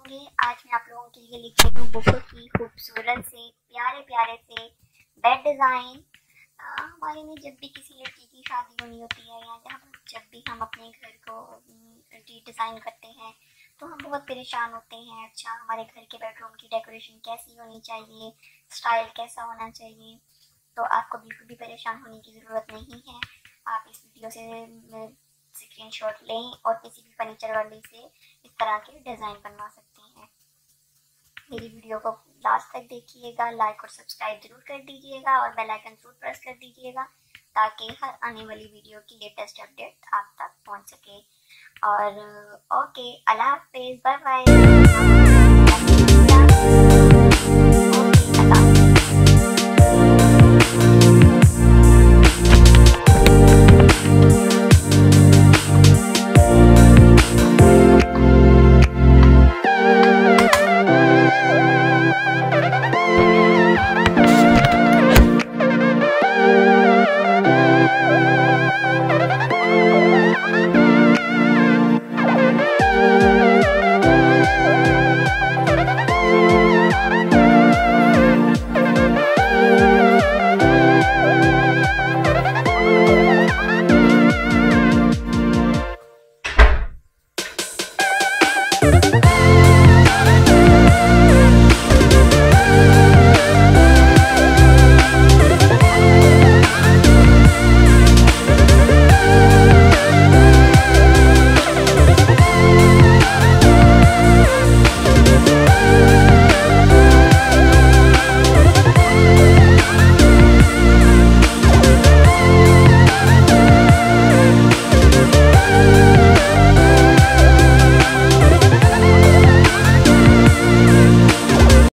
होंगे। आज मैं आप लोगों के लिए लेके आई हूँ बहुत ही खूबसूरत से प्यारे प्यारे से बेड डिज़ाइन। हमारे में जब भी किसी लड़की की शादी होनी होती है या जब भी हम अपने घर को डिज़ाइन करते हैं तो हम बहुत परेशान होते हैं। अच्छा, हमारे घर के बेडरूम की डेकोरेशन कैसी होनी चाहिए, स्टाइल कैसा होना चाहिए। तो आपको बिल्कुल भी परेशान होने की ज़रूरत नहीं है। आप इस वीडियो से स्क्रीनशॉट लें और किसी भी फर्नीचर वाले से इस तरह के डिज़ाइन बनवा सकते हैं। मेरी वीडियो को लास्ट तक देखिएगा, लाइक और सब्सक्राइब जरूर कर दीजिएगा और बेल आइकन जरूर प्रेस कर दीजिएगा ताकि हर आने वाली वीडियो की लेटेस्ट अपडेट आप तक पहुंच सके। और ओके, अल्लाह हाफिज़, बाय बाय।